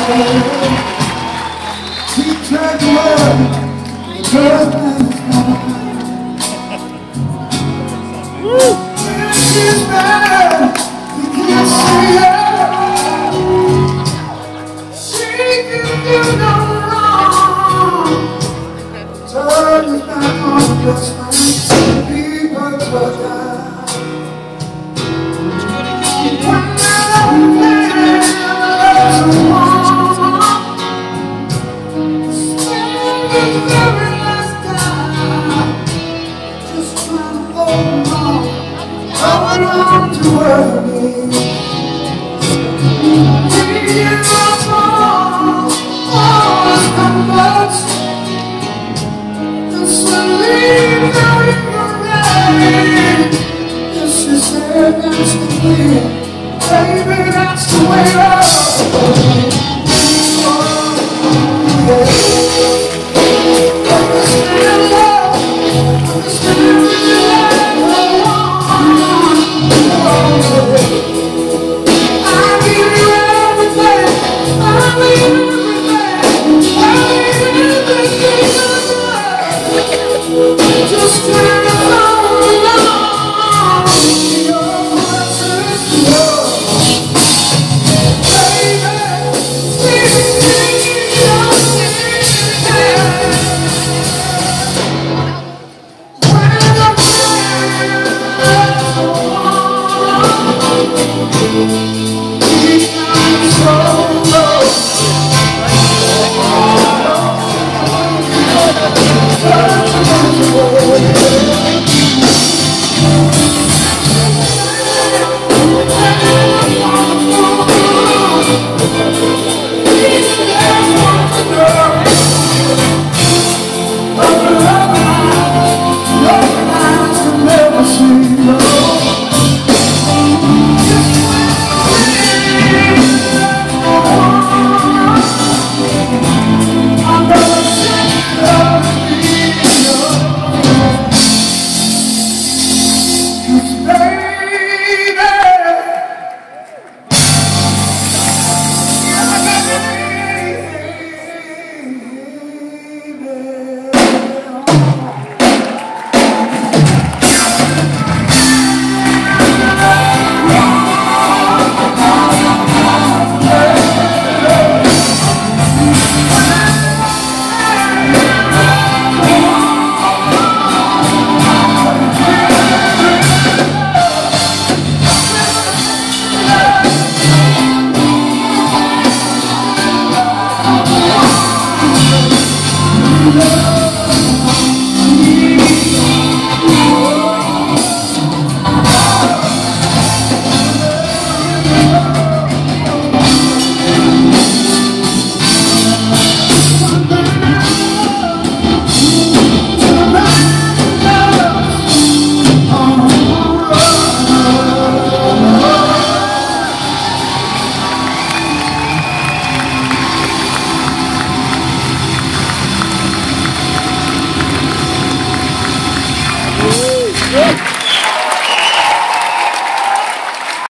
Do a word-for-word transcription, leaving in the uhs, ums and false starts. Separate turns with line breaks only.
He tried to run, but she's bad. He can't see her. She can do no wrong. Turn his back on just like people to die. To work me, you fall, always come back. Just believe now in your life. Yes, she said that's the way, baby, that's the way.